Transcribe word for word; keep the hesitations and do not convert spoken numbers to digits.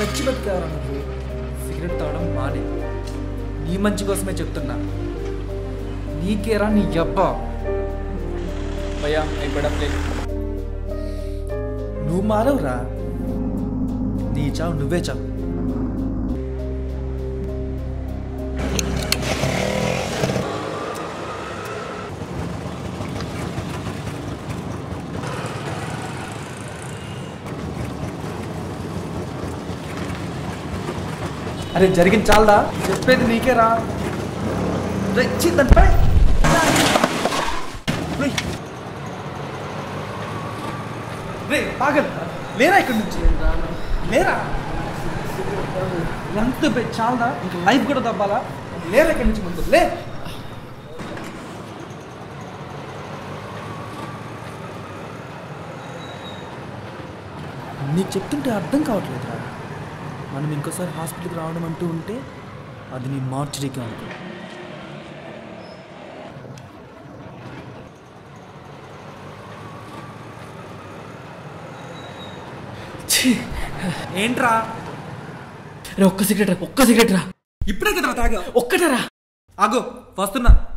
చచ్చి బతికావరా నువ్వు. సిగరెట్ తాగడం మానే. నీ మంచి కోసమే చెప్తున్నా. నీకేరా నీ అబ్బా. भैया एक बड़ा प्लेट. నువ్వు మారవురా. నీ చావు నువ్వే చావు. అరే జరిగింది చాలదా? చెప్పేది నీకేరా. రెచ్చిందంటే రే పాగల్ లేరా ఇక్కడి నుంచి. లేరా ఎంత చాలదా? ఇంకా లైఫ్ కూడా దబ్బాలా? లేరా ఇక్కడి నుంచి ముందు లే. నీకు చెప్తుంటే అర్థం కావట్లేదురా. మనం ఇంకోసారి హాస్పిటల్కి రావడం అంటూ ఉంటే అది నీ మార్చరీకే అనుకో. ఏంట్రా? ఒక్క సిగరెట్ రా, ఒక్క సిగరెట్ రా. ఇప్పుడే కదా తాగా. ఒక్కటరా. ఆగో వస్తున్నా.